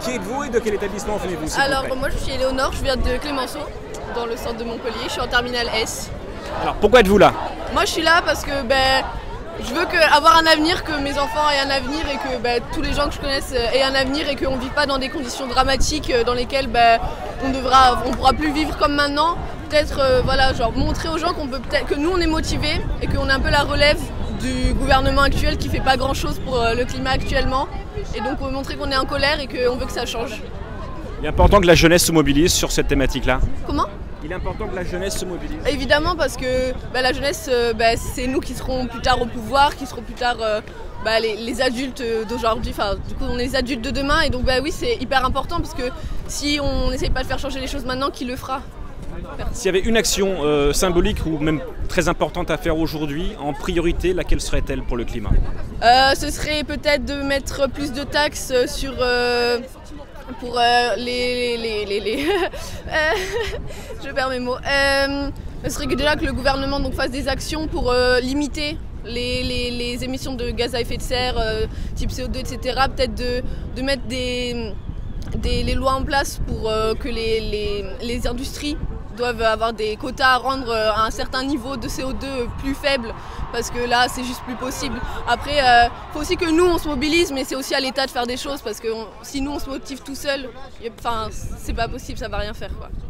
Qui êtes-vous et de quel établissement venez-vous? Alors moi je suis Éléonore, je viens de Clémenceau, dans le centre de Montpellier, je suis en terminale S. Alors pourquoi êtes-vous là? Moi je suis là parce que je veux avoir un avenir, que mes enfants aient un avenir et que tous les gens que je connaisse aient un avenir et qu'on ne vive pas dans des conditions dramatiques dans lesquelles on pourra plus vivre comme maintenant. Peut-être voilà, genre montrer aux gens que nous on est motivés et qu'on est un peu la relève du gouvernement actuel qui fait pas grand chose pour le climat actuellement. Et donc montrer qu'on est en colère et qu'on veut que ça change. Il est important que la jeunesse se mobilise sur cette thématique-là. Comment ? Il est important que la jeunesse se mobilise. Évidemment, parce que la jeunesse, c'est nous qui serons plus tard au pouvoir, qui serons plus tard les adultes d'aujourd'hui. Enfin, du coup, on est les adultes de demain. Et donc, oui, c'est hyper important parce que si on n'essaye pas de faire changer les choses maintenant, qui le fera ? S'il y avait une action symbolique ou même très importante à faire aujourd'hui, en priorité, laquelle serait-elle pour le climat ? Ce serait peut-être de mettre plus de taxes sur... pour je perds mes mots. Ce serait déjà que le gouvernement fasse des actions pour limiter les émissions de gaz à effet de serre, type CO2, etc. Peut-être de mettre les lois en place pour que les industries doivent avoir des quotas à rendre à un certain niveau de CO2 plus faible, parce que là c'est juste plus possible. Après faut aussi que nous on se mobilise, mais c'est aussi à l'État de faire des choses, parce que si nous on se motive tout seul, c'est pas possible, ça va rien faire quoi.